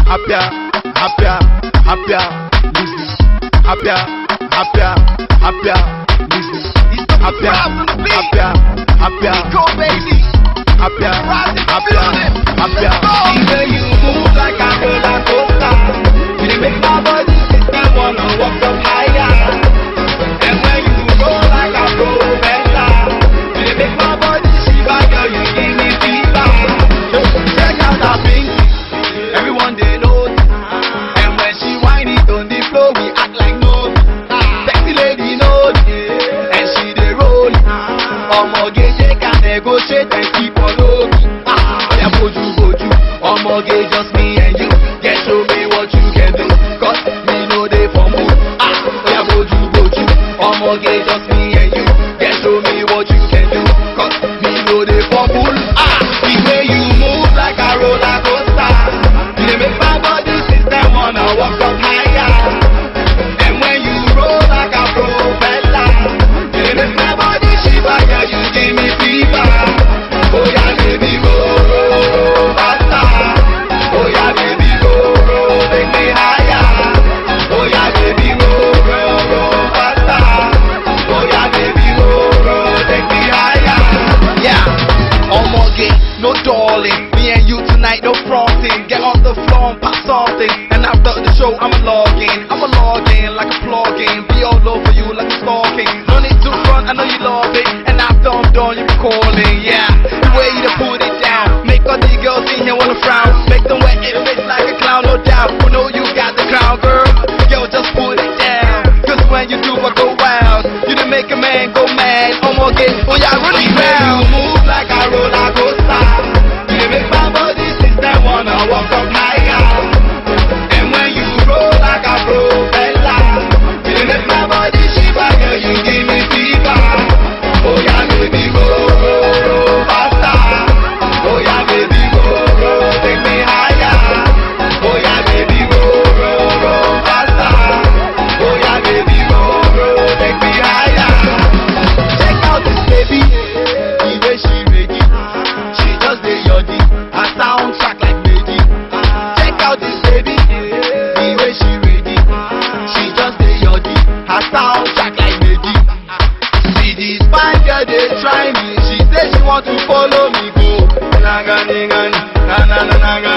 happier, happier, happier, listen. Happier, happier, happier, listen. Happier, happier, happier, Bcode, baby. happier, happier, happier. See where you move like a rollercoaster. You make my body system wanna walk up higher. And when you roll like a propeller, you make my body shiver, girl, you give me fever. Check out that pink, everyone they know. And when she whine it on the floor, we act like no. Sexy lady knows, and she they roll. Omoge can negotiate and keep on low. Yeah, boju, omoge just me and you. Get show me what you can do, cause me know they for move. Yeah, boju, omoge just me and you. Get show me what you can do, cause me know they for bull. The way you move like a roller coaster, you make my body system wanna walk up higher. And when you roll like a propeller, you make my body shiver, yeah, you give me fever. Oh yeah, baby, roll faster. Oh yeah, baby, roll, take me higher. Oh yeah, baby, roll faster. Oh yeah, baby, roll, take me higher. Yeah, omoge, no darling. Me and you tonight, no fronting. Get on the floor and pop something. And after the show, I'ma log in like a plug-in. Be all over you like a stalking. No need to run, I know you love it. And after I'm done, you be calling. Yeah, the way you put it down, make all the girls in here wanna frown. Make them wear it face like a clown, no doubt. We know you got the crown, girl. Yo, just put it down. Cause when you do, I go wild. You done make a man go mad. Omoge, oh yeah, really round. You move like a roller coaster. You make my body system wanna walk up higher. And when you roll like a propeller, you make my body shiver, girl, you give me fever. Oh yeah, baby, roll faster. Oh yeah, baby, roll, take me higher. Oh yeah, baby, roll faster. Oh yeah, baby, roll, take me higher. Check out this baby, the way she ready. She just the yoddy, her soundtrack like Maggie. Check out this baby, the way she ready. She just the yoddy, her soundtrack like Maggie. See this fine girl, they try me. She say she want to follow me go. Naga, naga, naga, naga.